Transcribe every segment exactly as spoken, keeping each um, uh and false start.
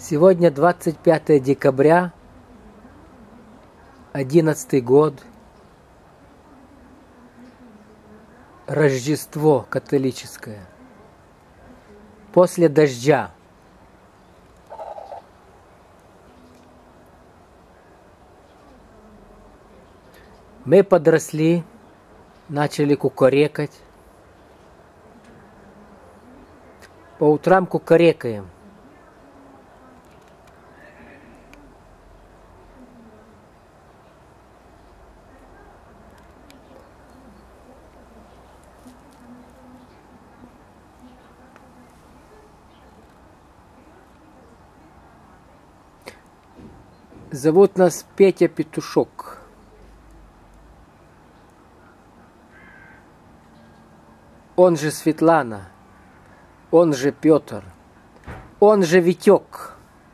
Сегодня двадцать пятое декабря, одиннадцатый год, Рождество католическое, после дождя. Мы подросли, начали кукарекать. По утрам кукарекаем. Зовут нас Петя Петушок. Он же Светлана, он же Петр, он же Витек.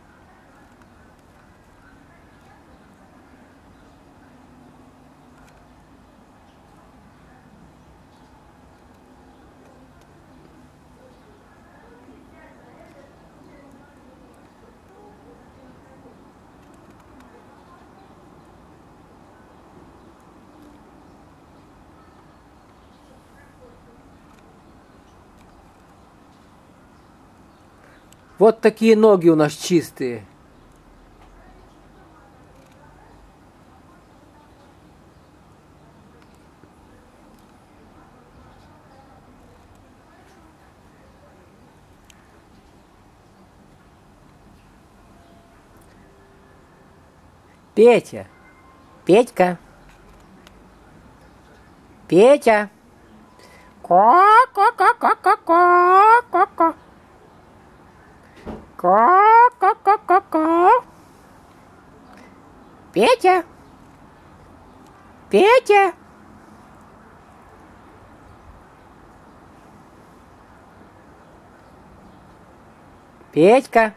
Вот такие ноги у нас чистые. Петя, Петька, Петя. Ко-ко-ко-ко-ко-ко-ко. Ко-ко-ко-ко-ко. Петя! Петя! Петька!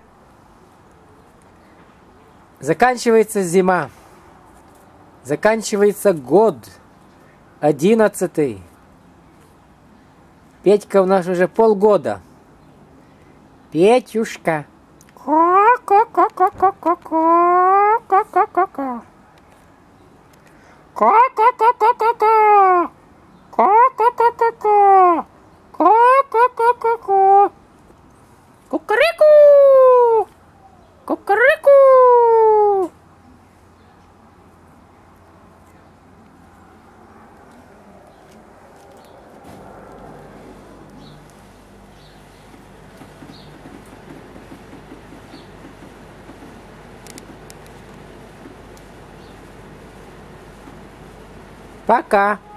Заканчивается зима. Заканчивается год. Одиннадцатый. Петька у нас уже полгода. Петюшка. Ко-ко-ко-ко-ко-ко-ко-ко-ко-ко. Ко-ко-ко-ко-ко-ко. Ко-ко-ко-ко-ко. Ко-ко-ко-ко-ко. Кукареку! Кукареку! Пока.